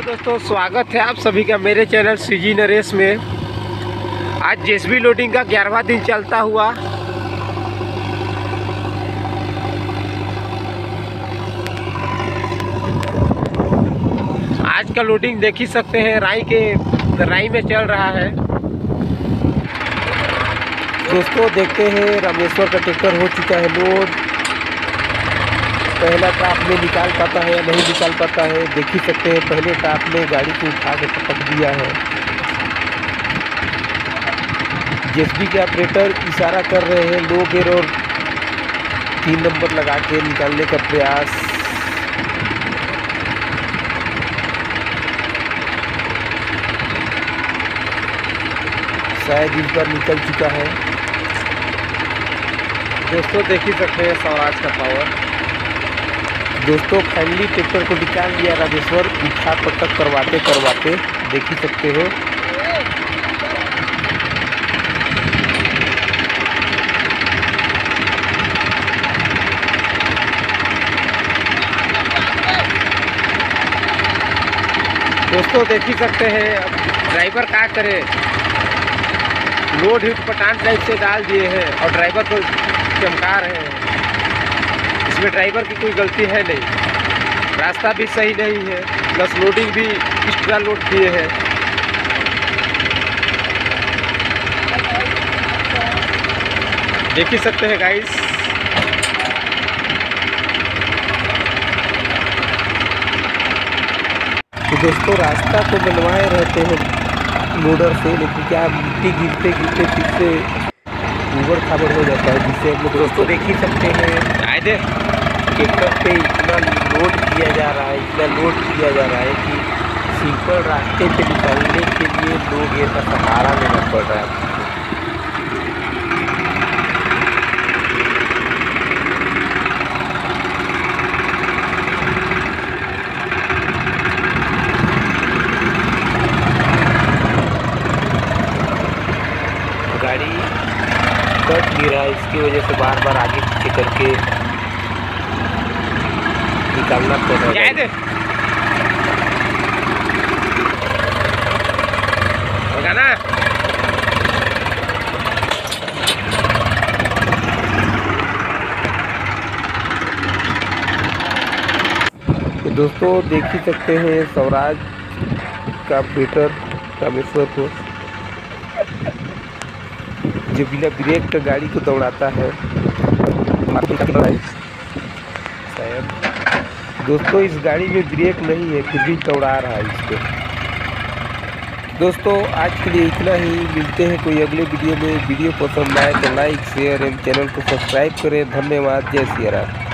दोस्तों, स्वागत है आप सभी का मेरे चैनल सीजी नरेश में। आज जेसीबी लोडिंग का 11वां दिन चलता हुआ आज का लोडिंग देख ही सकते हैं। राई में चल रहा है। दोस्तों देखते हैं, रामेश्वर का ट्रैक्टर हो चुका है लोड। पहला टाप में निकाल पाता है या नहीं निकाल पाता है, देख ही सकते हैं। पहले टाप में गाड़ी को उठा के पटक दिया है। जेसीबी के ऑपरेटर इशारा कर रहे हैं लो गियर और 3 नंबर लगा के निकालने का प्रयास। शायद इस बार निकल चुका है। दोस्तों देख ही सकते हैं स्वराज का पावर। दोस्तों फाइनली ट्रैक्टर को निकाल लिया रामेश्वर, उठा पटक करवाते करवाते, देख ही सकते हो। दोस्तों देख ही सकते हैं, अब ड्राइवर क्या करे। लोड हिट पठान टाइप से डाल दिए हैं और ड्राइवर को चमका रहे हैं। इसमें ड्राइवर की कोई गलती है नहीं, रास्ता भी सही नहीं है, प्लस लोडिंग भी एक्स्ट्रा लोड किए हैं। देख ही सकते हैं गाइस। तो दोस्तों रास्ता तो बनवाए रहते हैं लोडर से, लेकिन क्या मिट्टी गिरते गिरते फिर से ऊबड़ खाबड़ हो जाता है, जिससे हम लोग दोस्तों देख ही सकते हैं। आए ट्रैक्टर पे इतना लोड किया जा रहा है, इतना लोड किया जा रहा है कि सिंपल रास्ते पे निकलने के लिए लोग गियर का सहारा लेना पड़ रहा है। गाड़ी कट नहीं रहा है, इसकी वजह से बार बार आगे पीछे करके निकालना पड़ रहा है। तो दोस्तों देख ही सकते हैं स्वराज का ऑपरेटर रामेश्वर को, जो बिना ब्रेक का गाड़ी को दौड़ाता है शायद। दोस्तों इस गाड़ी में ब्रेक नहीं है, फिर भी दौड़ा रहा है इसको। दोस्तों आज के लिए इतना ही, मिलते हैं कोई अगले वीडियो में। वीडियो पसंद आए तो लाइक शेयर एवं चैनल को सब्सक्राइब करें। धन्यवाद। जय सिया राम।